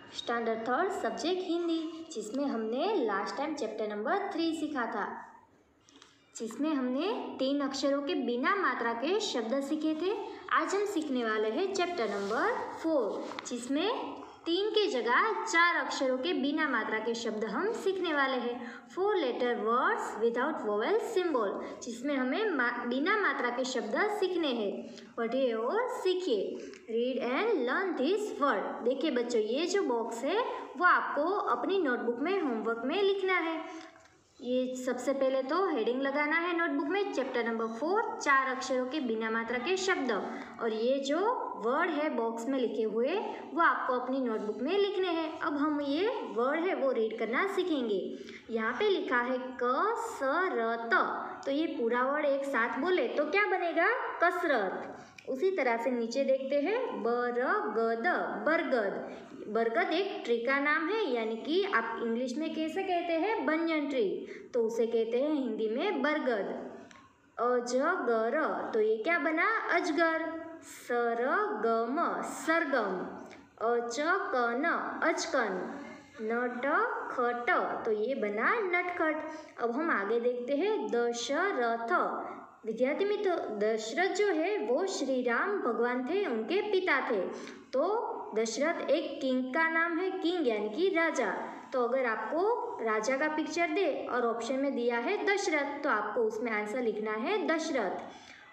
Standard third subject Hindi, जिसमें हमने last time chapter number 3 सीखा था, जिसमें हमने 3 अक्षरों के बिना मात्रा के शब्द सीखे थे। आज हम सीखने वाले हैं चैप्टर नंबर 4, जिसमें 3 की जगह 4 अक्षरों के बिना मात्रा के शब्द हम सीखने वाले हैं। 4 letter words without vowel symbol, जिसमें हमें बिना मात्रा के शब्द सीखने हैं। पढ़िए और सीखिए। Read and learn this word. देखिए बच्चों, ये जो बॉक्स है वो आपको अपनी नोटबुक में होमवर्क में लिखना है। ये सबसे पहले तो हेडिंग लगाना है नोटबुक में, चैप्टर नंबर 4 4 अक्षरों के बिना मात्रा के शब्द, और ये जो वर्ड है बॉक्स में लिखे हुए वो आपको अपनी नोटबुक में लिखने हैं। अब हम ये वर्ड है वो रीड करना सीखेंगे। यहाँ पे लिखा है कसरत, तो ये पूरा वर्ड एक साथ बोले तो क्या बनेगा? कसरत। उसी तरह से नीचे देखते हैं बरगद, बरगद। बरगद एक ट्री का नाम है, यानी कि आप इंग्लिश में कैसे कहते हैं? बनियन ट्री, तो उसे कहते हैं हिंदी में बरगद। अजगर, तो ये क्या बना? अजगर। सरगम, सरगम। अचकन, अचकन। नटखट, तो ये बना नटखट। अब हम आगे देखते हैं दशरथ। विद्यार्थी मित्रों, दशरथ जो है वो श्री राम भगवान थे, उनके पिता थे। तो दशरथ एक किंग का नाम है, किंग यानी कि राजा। तो अगर आपको राजा का पिक्चर दे और ऑप्शन में दिया है दशरथ, तो आपको उसमें आंसर लिखना है दशरथ।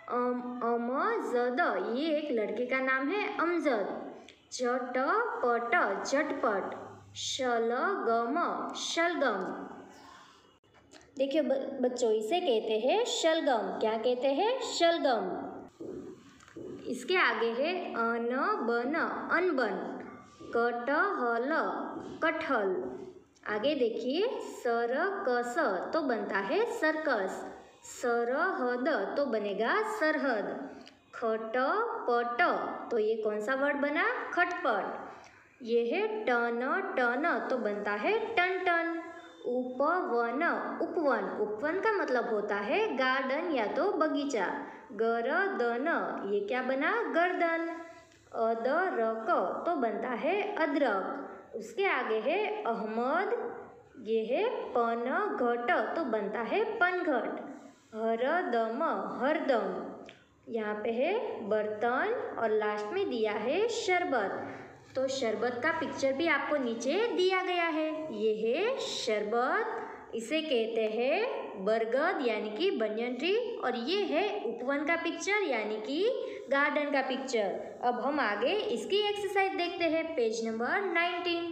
अमजद, ये एक लड़के का नाम है, अमजद। झटपट, झटपट। शलगम, शलगम। देखिए बच्चों, इसे कहते हैं शलगम। क्या कहते हैं? शलगम। इसके आगे है अनबन, अनबन। कटहल, कटहल। आगे देखिए सरकस, तो बनता है सर्कस। सरहद, तो बनेगा सरहद। खटपट, तो ये कौन सा वर्ड बना? खटपट। ये है टन, टन, तो बनता है टन टन। उपवन, उपवन। उपवन का मतलब होता है गार्डन या तो बगीचा। गरदन, ये क्या बना? गर्दन। अदरक, तो बनता है अदरक। उसके आगे है अहमद, ये है पनघट, तो बनता है पनघट। हरदम, हरदम। यहाँ पे है बर्तन और लास्ट में दिया है शरबत। तो शरबत का पिक्चर भी आपको नीचे दिया गया है। ये है शरबत, इसे कहते हैं बरगद यानी कि बनियन ट्री, और ये है उपवन का पिक्चर यानी कि गार्डन का पिक्चर। अब हम आगे इसकी एक्सरसाइज देखते हैं, पेज नंबर 19।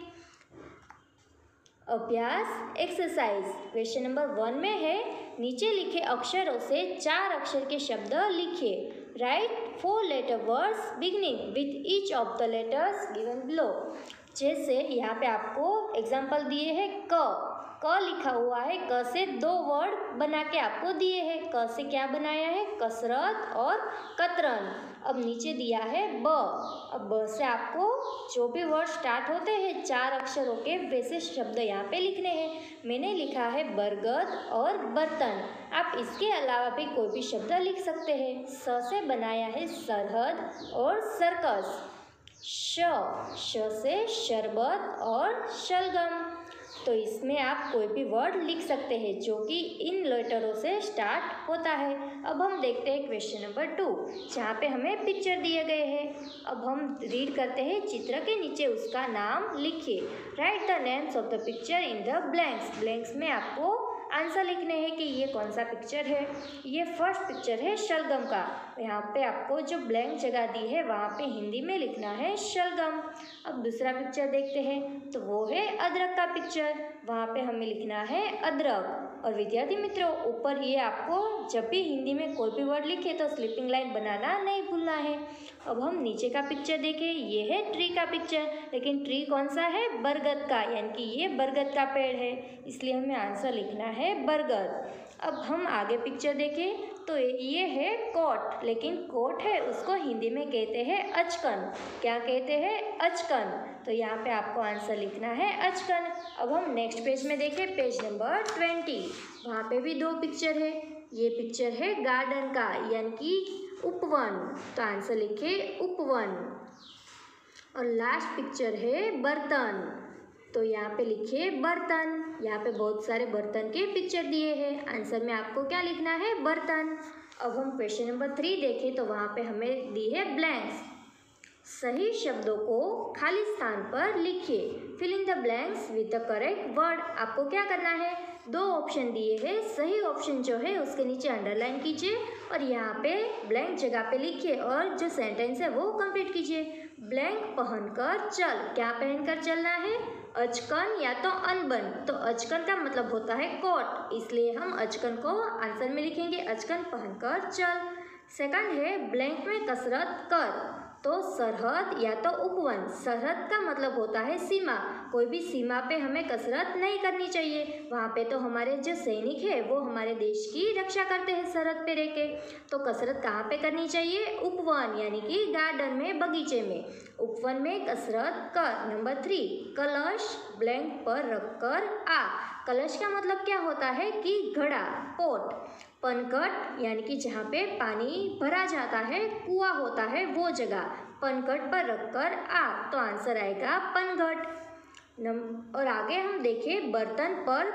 अभ्यास एक्सरसाइज क्वेश्चन नंबर 1 में है, नीचे लिखे अक्षरों से 4 अक्षर के शब्द लिखिए। Write 4 letter words beginning with each of the letters given below. जैसे यहाँ पे आपको एग्जाम्पल दिए हैं क लिखा हुआ है, क से 2 वर्ड बना के आपको दिए हैं। क से क्या बनाया है? कसरत और कतरन। अब नीचे दिया है ब। अब ब से आपको जो भी वर्ड स्टार्ट होते हैं 4 अक्षरों के, वैसे शब्द यहाँ पे लिखने हैं। मैंने लिखा है बरगद और बर्तन। आप इसके अलावा भी कोई भी शब्द लिख सकते हैं। स से बनाया है सरहद और सर्कस। श से शरबत और शलगम। तो इसमें आप कोई भी वर्ड लिख सकते हैं जो कि इन लेटरों से स्टार्ट होता है। अब हम देखते हैं क्वेश्चन नंबर 2, जहाँ पे हमें पिक्चर दिए गए हैं। अब हम रीड करते हैं, चित्र के नीचे उसका नाम लिखिए। Write the names of the picture in the blanks. Blanks में आपको आंसर लिखने हैं कि ये कौन सा पिक्चर है। ये फर्स्ट पिक्चर है शलगम का। यहाँ पे आपको जो ब्लैंक जगह दी है वहाँ पे हिंदी में लिखना है शलगम। अब दूसरा पिक्चर देखते हैं, तो वो है अदरक का पिक्चर। वहाँ पे हमें लिखना है अदरक। और विद्यार्थी मित्रों, ऊपर ये आपको जब भी हिंदी में कोई भी वर्ड लिखे तो स्लीपिंग लाइन बनाना नहीं भूलना है। अब हम नीचे का पिक्चर देखें, ये है ट्री का पिक्चर, लेकिन ट्री कौन सा है? बरगद का, यानी कि ये बरगद का पेड़ है, इसलिए हमें आंसर लिखना है बरगद। अब हम आगे पिक्चर देखें, तो ये है कोट, लेकिन कोट है उसको हिंदी में कहते हैं अचकन। क्या कहते हैं? अचकन। तो यहाँ पे आपको आंसर लिखना है अचकन। अब हम नेक्स्ट पेज में देखें, पेज नंबर 20। वहाँ पे भी 2 पिक्चर है। ये पिक्चर है गार्डन का, यानी कि उपवन। तो आंसर लिखे उपवन। और लास्ट पिक्चर है बर्तन। तो यहाँ पे लिखिए बर्तन। यहाँ पे बहुत सारे बर्तन के पिक्चर दिए हैं। आंसर में आपको क्या लिखना है? बर्तन। अब हम क्वेश्चन नंबर 3 देखें तो वहाँ पे हमें दी है ब्लैंक्स। सही शब्दों को खाली स्थान पर लिखिए। Fill in the blanks with the correct word. आपको क्या करना है? 2 ऑप्शन दिए हैं, सही ऑप्शन जो है उसके नीचे अंडरलाइन कीजिए और यहाँ पे ब्लैंक जगह पे लिखिए और जो सेंटेंस है वो कंप्लीट कीजिए। ब्लैंक पहनकर चल। क्या पहनकर चलना है? अचकन या तो अनबन। तो अचकन का मतलब होता है कोट, इसलिए हम अचकन को आंसर में लिखेंगे, अचकन पहनकर चल। सेकंड है ब्लैंक में कसरत कर। तो सरहद या तो उपवन। सरहद का मतलब होता है सीमा। कोई भी सीमा पे हमें कसरत नहीं करनी चाहिए। वहाँ पे तो हमारे जो सैनिक है वो हमारे देश की रक्षा करते हैं सरहद पे रह के। तो कसरत कहाँ पे करनी चाहिए? उपवन यानी कि गार्डन में, बगीचे में। उपवन में कसरत कर। नंबर 3 कलश ब्लैंक पर रखकर आ। कलश का मतलब क्या होता है? कि घड़ा, पोट। पनघट यानी कि जहाँ पे पानी भरा जाता है, कुआं होता है, वो जगह। पनघट पर रखकर आ। तो आंसर आएगा पनघट। और आगे हम देखें बर्तन पर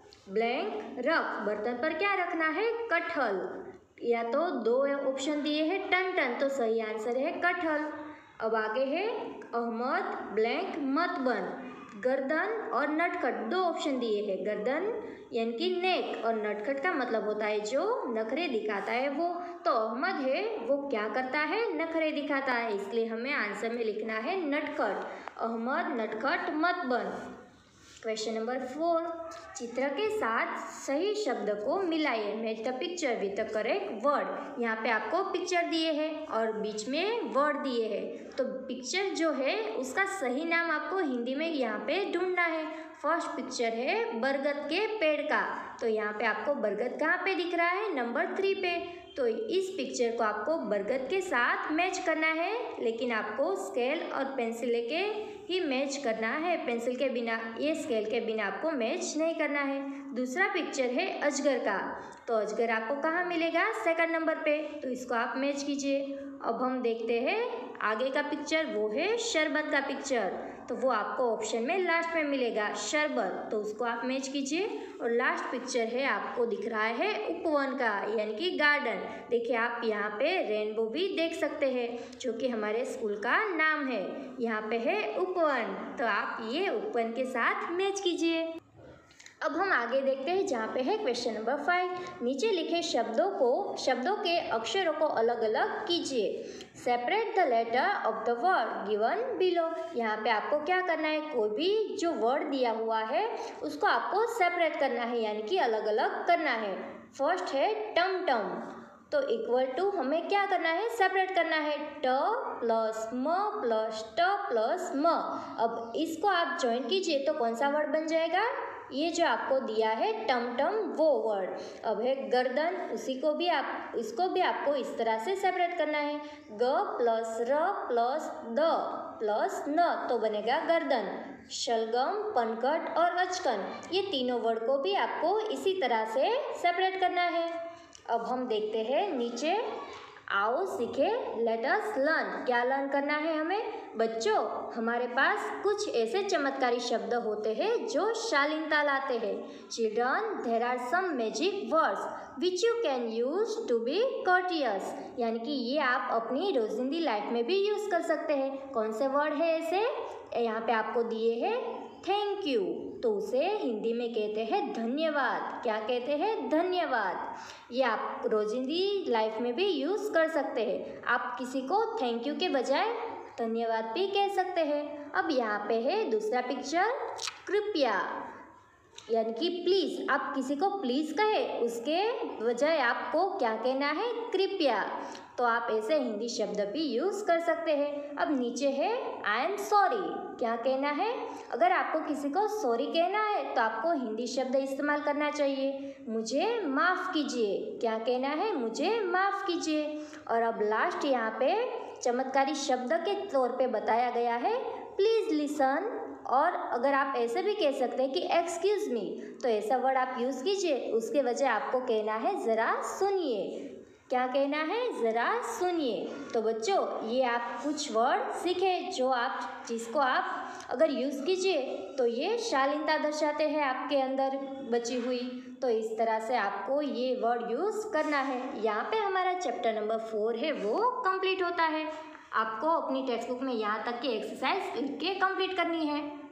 ब्लैंक रख। बर्तन पर क्या रखना है? कटहल। या तो 2 ऑप्शन दिए हैं, टन टन। तो सही आंसर है कटहल। अब आगे है अहमद ब्लैंक मत बन। गर्दन और नटखट 2 ऑप्शन दिए हैं। गर्दन यानी कि नेक और नटखट का मतलब होता है जो नखरे दिखाता है वो। तो अहमद है वो क्या करता है? नखरे दिखाता है, इसलिए हमें आंसर में लिखना है नटखट। अहमद नटखट मत बन। क्वेश्चन नंबर 4 चित्र के साथ सही शब्द को मिलाइए। Match the picture with the correct word. यहाँ पे आपको पिक्चर दिए हैं और बीच में वर्ड दिए हैं। तो पिक्चर जो है उसका सही नाम आपको हिंदी में यहाँ पे ढूंढना है। फर्स्ट पिक्चर है बरगद के पेड़ का। तो यहाँ पे आपको बरगद कहाँ पे दिख रहा है? नंबर 3 पे। तो इस पिक्चर को आपको बरगद के साथ मैच करना है, लेकिन आपको स्केल और पेंसिल लेके ही मैच करना है। पेंसिल के बिना, ये स्केल के बिना आपको मैच नहीं करना है। दूसरा पिक्चर है अजगर का। तो अजगर आपको कहाँ मिलेगा? सेकंड नंबर पे। तो इसको आप मैच कीजिए। अब हम देखते हैं आगे का पिक्चर, वो है शरबत का पिक्चर। तो वो आपको ऑप्शन में लास्ट में मिलेगा शरबत। तो उसको आप मैच कीजिए। और लास्ट पिक्चर है आपको दिख रहा है उपवन का यानी कि गार्डन। देखिए आप यहाँ पे रेनबो भी देख सकते हैं जो कि हमारे स्कूल का नाम है। यहाँ पे है उपवन। तो आप ये उपवन के साथ मैच कीजिए। अब हम आगे देखते हैं जहाँ पे है क्वेश्चन नंबर 5। नीचे लिखे शब्दों के अक्षरों को अलग अलग कीजिए। Separate the letter of the word given below. यहाँ पे आपको क्या करना है? कोई भी जो वर्ड दिया हुआ है उसको आपको सेपरेट करना है यानी कि अलग अलग करना है। फर्स्ट है टम टम। तो इक्वल टू हमें क्या करना है? सेपरेट करना है। ट प्लस म प्लस ट प्लस म। अब इसको आप ज्वाइन कीजिए तो कौन सा वर्ड बन जाएगा? ये जो आपको दिया है टम टम वो वर्ड। अब है गर्दन, इसको भी आपको इस तरह से सेपरेट करना है। ग प्लस र प्लस द प्लस न तो बनेगा गर्दन। शलगम, पनघट और अचकन, ये तीनों वर्ड को भी आपको इसी तरह से सेपरेट करना है। अब हम देखते हैं नीचे, आओ सीखे, लेट अस लर्न। क्या लर्न करना है हमें? बच्चों, हमारे पास कुछ ऐसे चमत्कारी शब्द होते हैं जो शालीनता लाते हैं। Children, there are some magic words which you can use to be courteous। यानी कि ये आप अपनी रोजिंदी लाइफ में भी यूज़ कर सकते हैं। कौन से वर्ड है ऐसे? यहाँ पे आपको दिए हैं थैंक यू। तो उसे हिंदी में कहते हैं धन्यवाद। क्या कहते हैं? धन्यवाद। ये आप रोजिंदी लाइफ में भी यूज़ कर सकते हैं। आप किसी को थैंक यू के बजाय धन्यवाद भी कह सकते हैं। अब यहाँ पे है दूसरा पिक्चर, कृपया यानी कि प्लीज़। आप किसी को प्लीज़ कहे उसके बजाय आपको क्या कहना है? कृपया। तो आप ऐसे हिंदी शब्द भी यूज़ कर सकते हैं। अब नीचे है आई एम सॉरी। क्या कहना है? अगर आपको किसी को सॉरी कहना है तो आपको हिंदी शब्द इस्तेमाल करना चाहिए। मुझे माफ़ कीजिए। क्या कहना है? मुझे माफ़ कीजिए। और अब लास्ट यहाँ पे चमत्कारी शब्द के तौर पे बताया गया है प्लीज़ लिसन। और अगर आप ऐसे भी कह सकते हैं कि एक्सक्यूज़ मी, तो ऐसा वर्ड आप यूज़ कीजिए। उसके वजह आपको कहना है ज़रा सुनिए। क्या कहना है ज़रा सुनिए। तो बच्चों ये आप कुछ वर्ड सीखे जिसको आप अगर यूज़ कीजिए तो ये शालीनता दर्शाते हैं आपके अंदर बची हुई। तो इस तरह से आपको ये वर्ड यूज़ करना है। यहाँ पे हमारा चैप्टर नंबर 4 है वो कंप्लीट होता है। आपको अपनी टेक्स्ट बुक में यहाँ तक की एक्सरसाइज लिख के कंप्लीट करनी है।